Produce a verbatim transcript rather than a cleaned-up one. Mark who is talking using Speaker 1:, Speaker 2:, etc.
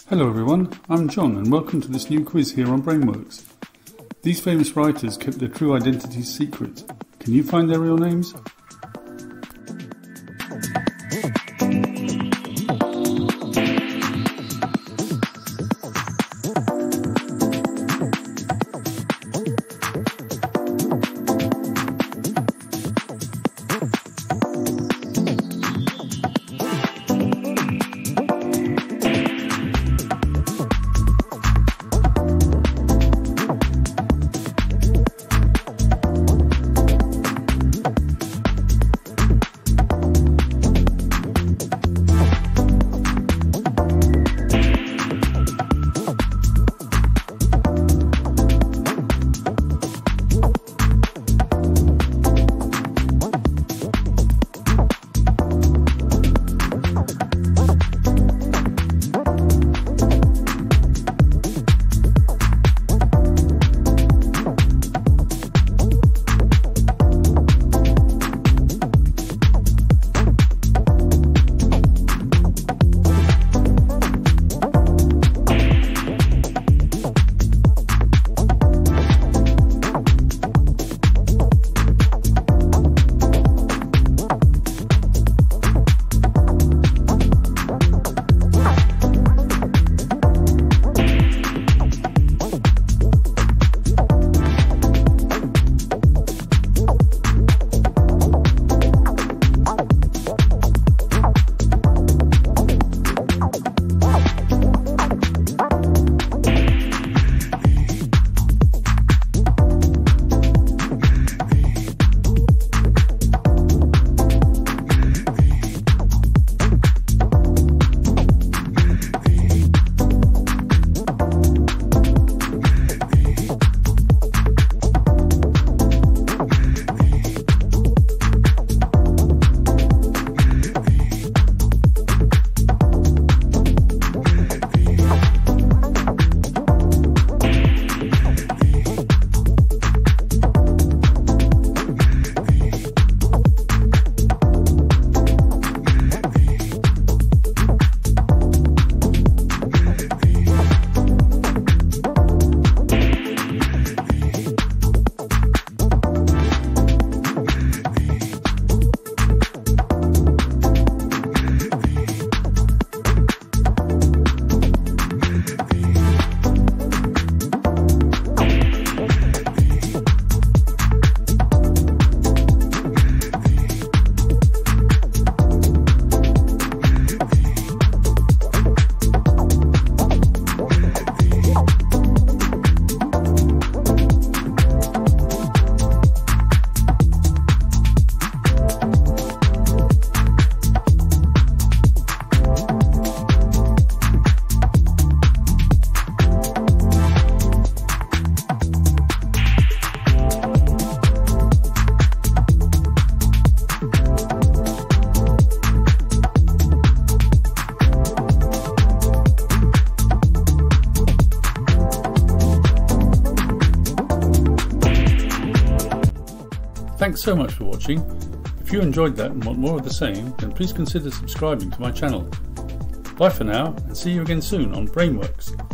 Speaker 1: Hello everyone, I'm John and welcome to this new quiz here on Brainworks. These famous writers kept their true identities secret. Can you find their real names? Thanks so much for watching. If you enjoyed that and want more of the same, then please consider subscribing to my channel. Bye for now, and see you again soon on Brainworks.